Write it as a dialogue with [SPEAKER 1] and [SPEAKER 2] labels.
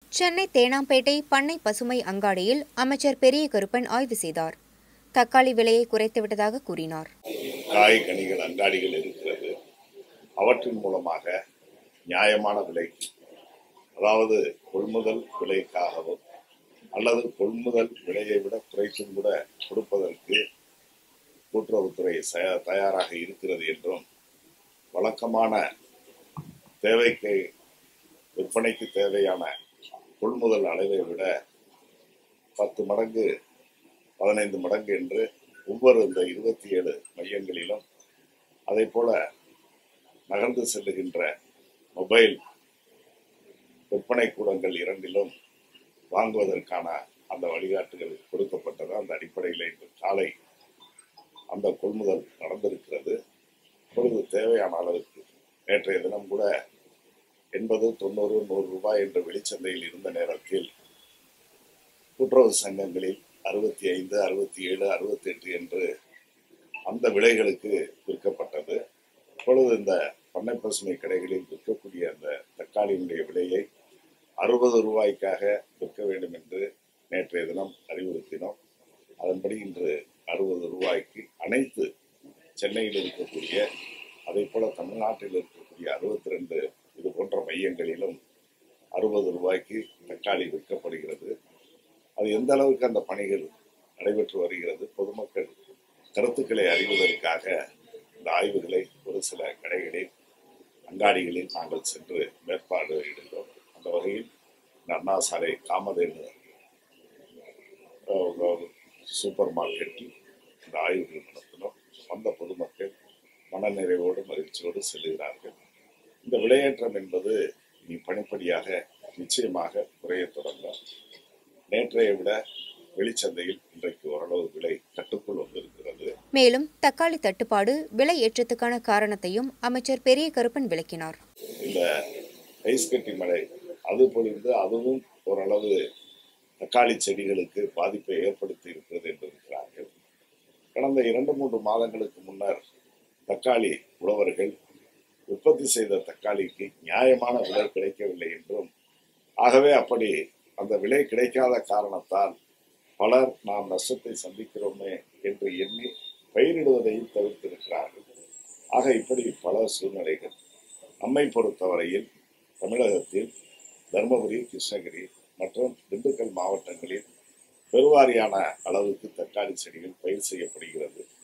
[SPEAKER 1] சென்னை தேனாம்பேட்டை பண்ணை பசுமை அங்காடியில் அமைச்சர் பெரிய கருப்பன் ஆய்வு செய்தார். தக்காளி விலையை குறைத்துவிட்டதாக கூறினார்.
[SPEAKER 2] காய் கனிகள் அங்காடிகள் இருக்கிறது. அவற்றின் மூலமாக நியாயமான விலைக்கு, அதாவது கொள்முதல் விலைக்காகவும் அல்லது கொள்முதல் விலையை விட குறைத்தும் கூட கொடுப்பதற்கு கூட்டுறவுத்துறை தயாராக இருக்கிறது என்றும், வழக்கமான தேவைக்கு விற்பனைக்கு தேவையான கொள்முதல் அளவை விட 10 மடங்கு 15 மடங்கு என்று ஒவ்வொரு இந்த 27 மையங்களிலும், அதே போல நகர்ந்து செல்லுகின்ற மொபைல் விற்பனை கூடங்கள் இரண்டிலும் வாங்குவதற்கான அந்த வழிகாட்டுகள் கொடுக்கப்பட்டது. அந்த அடிப்படையில் இன்று காலை அந்த கொள்முதல் நடந்திருக்கிறது. இப்பொழுது தேவையான அளவுக்கு, நேற்றைய தினம் கூட 80, 90, 100 ரூபாய் என்ற வெளிச்சந்தையில் இருந்த நேரத்தில் கூட்டுறவு சங்கங்களில் 65, 67, 68 என்று அந்த விலைகளுக்கு விற்கப்பட்டது. இப்பொழுது இந்த பண்ணை பசுமை கடைகளில் விற்கக்கூடிய அந்த தக்காளியினுடைய விலையை 60 ரூபாய்க்காக விற்க வேண்டும் என்று நேற்றைய தினம் அறிவுறுத்தினோம். அதன்படி இன்று 60 ரூபாய்க்கு அனைத்து சென்னையில் இருக்கக்கூடிய, அதே போல தமிழ்நாட்டில் இருக்கக்கூடிய 62 இது போன்ற மையங்களிலும் 60 ரூபாய்க்கு தக்காளி விற்கப்படுகிறது. அது எந்த அளவுக்கு அந்த பணிகள் நடைபெற்று வருகிறது, பொதுமக்கள் கருத்துக்களை அறிவதற்காக இந்த ஆய்வுகளை ஒரு சில கடைகளில் அங்காடிகளில் நாங்கள் சென்று மேற்பாடு இடுகிறோம். அந்த வகையில் அண்ணா சாலை காமதேனு சூப்பர் மார்க்கெட்டில் இந்த ஆய்வுகள் நடத்தினோம். வந்த பொதுமக்கள் மனநிறைவோடு மகிழ்ச்சியோடு செல்லுகிறார்கள். இந்த விலையேற்றம் என்பது இனி படிப்படியாக நிச்சயமாக குறைய தொடங்கும். நேற்றைய விட வெளிச்சந்தையில் இன்றைக்கு ஓரளவு விலை கட்டுக்குள் வந்திருக்கிறது.
[SPEAKER 1] மேலும் தக்காளி தட்டுப்பாடு, விலை ஏற்றத்துக்கான காரணத்தையும் அமைச்சர் பெரிய கருப்பன் விளக்கினார்.
[SPEAKER 2] இந்த ஐஸ் கட்டி மழை அது பொழிந்து அதுவும் ஓரளவு தக்காளி செடிகளுக்கு பாதிப்பை ஏற்படுத்தி இருக்கிறது என்றிருக்கிறார்கள். கடந்த 2-3 மாதங்களுக்கு முன்னர் தக்காளி உழவர்கள் உற்பத்தி செய்த தக்காளிக்கு நியாயமான விலை கிடைக்கவில்லை என்றும், ஆகவே அப்படி அந்த விலை கிடைக்காத காரணத்தால் பலர் நாம் நஷ்டத்தை சந்திக்கிறோமே என்று எண்ணி பயிரிடுவதையும் தவிர்த்திருக்கிறார்கள். ஆக இப்படி பல சூழ்நிலைகள். நம்மை பொறுத்தவரையில் தமிழகத்தில் தர்மபுரி, கிருஷ்ணகிரி மற்றும் திண்டுக்கல் மாவட்டங்களில் பெருவாரியான அளவுக்கு தக்காளி செடிகள் பயிர் செய்யப்படுகிறது.